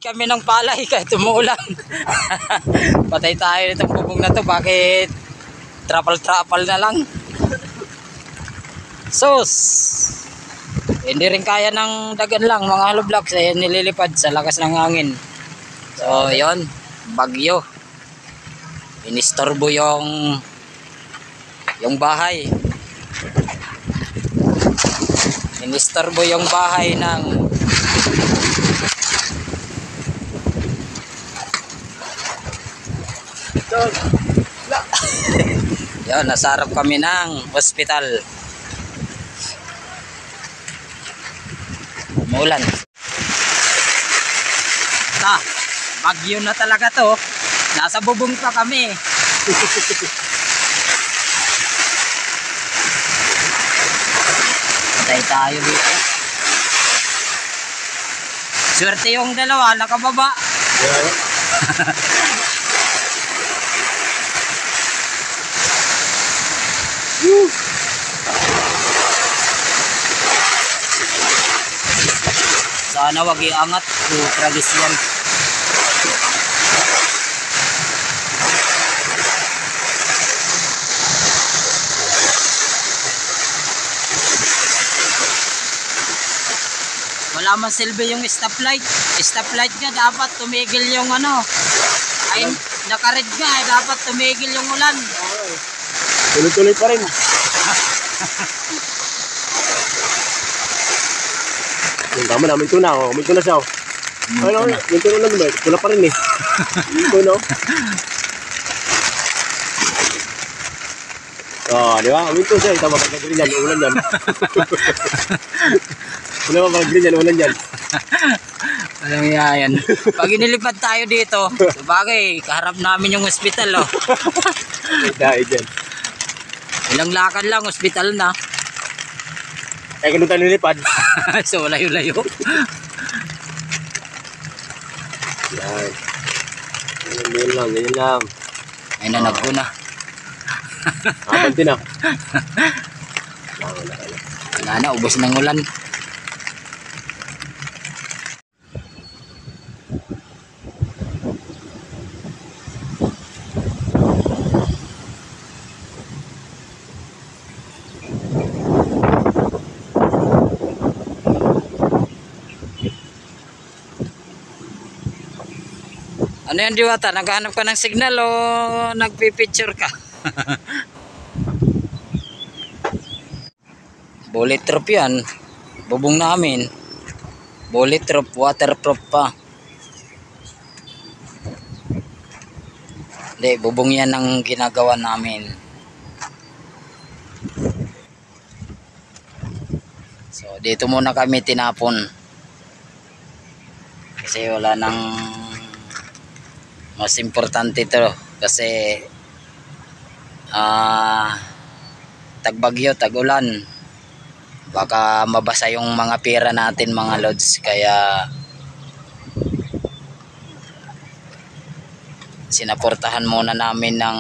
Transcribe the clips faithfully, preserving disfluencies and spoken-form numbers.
Kami ng palay kahit umuulan. Patay tayo nitong bubong na to. Bakit trapal-trapal na lang? Sus! Hindi rin kaya ng dagan lang mga hollow blocks eh, nililipad sa lakas ng hangin. So yon, bagyo. Inistorbo yung yung bahay. Inistorbo yung bahay ng Yan, nasarap kami ng hospital. Umulan. Ta, bagyo na talaga to. Nasa bubong pa kami. Patay tayo dito. Swerte yung dalawa, nakababa. Woo! Sana wag iangat to tradisyon. Wala man silbi yung stoplight. Stoplight nga dapat tumigil yung ano. Ay nakared nga eh, dapat tumigil yung ulan. Tuloy-tuloy pa rin. Yung tama na, minto na. Oh. Minto na siya. Oh. Ano, minto na lang. Wala pa rin eh. Minto na. Oh, di ba? Minto siya. Tama pag green yan, ulan yan. Wala pa pag green yan, ulan yan. Alam niya yan. Pag inilipad tayo dito, sabagay, kaharap namin yung hospital. Oh. Dahil dyan. Ilang lakad lang, hospital na. Kaya kung tayo nilipad. So, layo-layo. Yan. Ganyan lang, ganyan lang. Ay na, nag-una. Abanti na. Wala na, ubos ng ulan. Ano yan, Diwata? Naghahanap ka ng signal o nagpipicture ka? Bulletproof yan. Bubong namin. Bulletproof, waterproof pa. Hindi, bubong yan ang ginagawa namin. So, dito muna kami tinapon. Kasi wala nang mas importante ito kasi ah uh, tagbagyo, tagulan, baka mabasa yung mga pera natin mga lods, kaya sinaportahan muna namin ng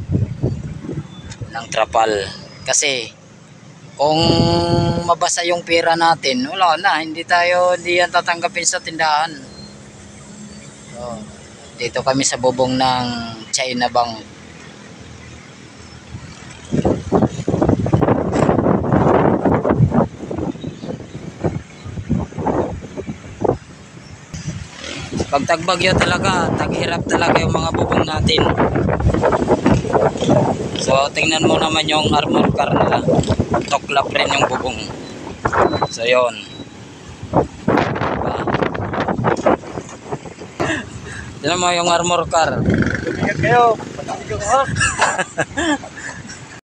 ng trapal kasi kung mabasa yung pera natin, wala na, hindi tayo hindi yan tatanggapin sa tindahan. So, dito kami sa bubong ng China Bank. Pag tagbagyo talaga, taghirap talaga yung mga bubong natin. So tingnan mo naman yung armor car nila. Toklap rin yung bubong. So yun. Tignan mo yung armor car. Bigat kayo. Patatig ko.